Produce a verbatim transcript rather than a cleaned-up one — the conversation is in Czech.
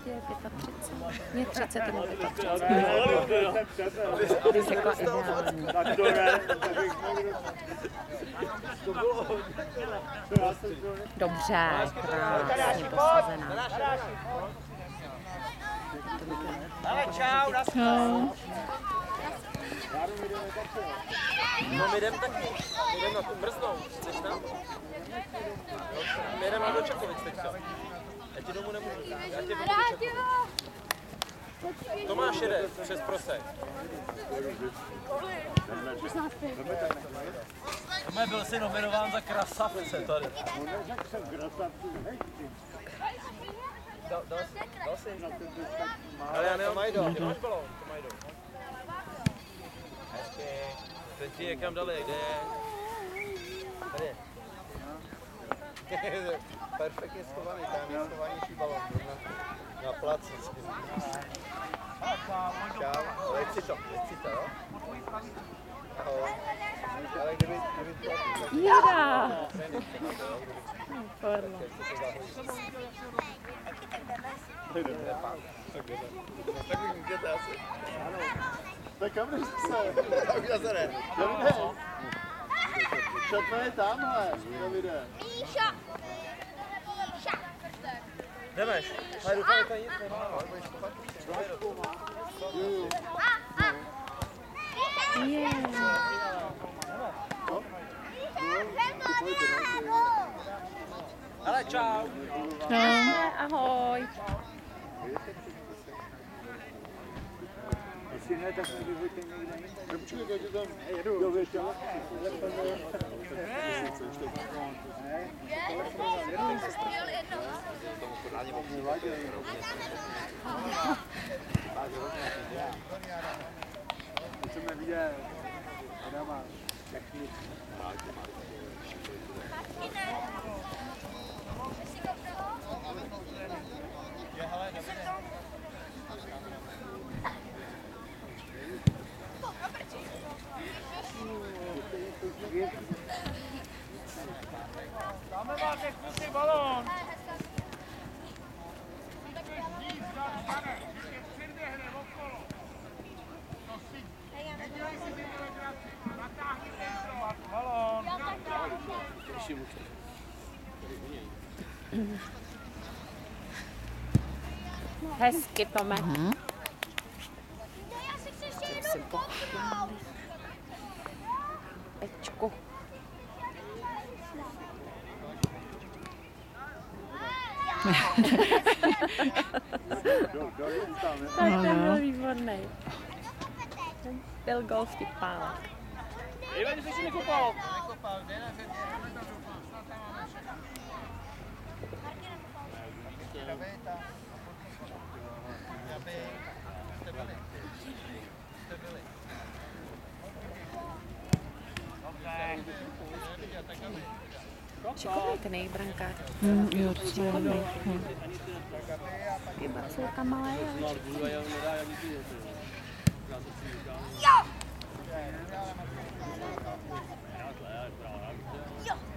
je třicet pět. Mě třicet nebo třicet pět. Ty jsi jako ideální. Tak to ne. Dobře, krásně posazená. Ale čau, naschle. No my jdem taky, my jdem na tu Brznou, chceš tam? My jdeme do Čakovic teďka. Já ti domů nemůžu, já tě budu do Čakovic. Tomáš jede přes Prosek. Tomáš byl si nominován za krasavce tady. Dal, dal, dal jsi? Ale já nemám, ty máš balón, to mají do. Hezky. Teď ti někam dali, kde je? Tady je. Perfektně schovaný, tam je schovanější balón. Na, na placi. Čau. Leć si to, leć si to, jo? Ahoj. Ale kdyby, kdyby to... Jeda! Forma. Tak už můžete asi. Tak kam jdeš se? Už já se ne. Davide, šatna je tamhle, Davide. Míša! Míša! Jdemeš. Ale doufám, že tady nic nemá, ale budeš to pak A, a! Ale čau. No, ahoj. Jestli ne, tak si vyvojte někde jinde. No počkej, když tam jedu. Jo, víš, jo. Chceme vidět Adama, jak šli. Dáme máte kusy balón. Balón. Hezky, Tome. Já si chci ještě jednou kouknout. Pečku. Tak ten byl výborný. Byl golf tipálek. Ivan, jsi si nekopal. Nekopal, kde na řadě? Snad tam máme všechno. Jaby, jste byli. Jste byli. Šikovný ten jejich brankář. Mm, jo, to je Šikovný. Taky bacilka malé, ale Jo!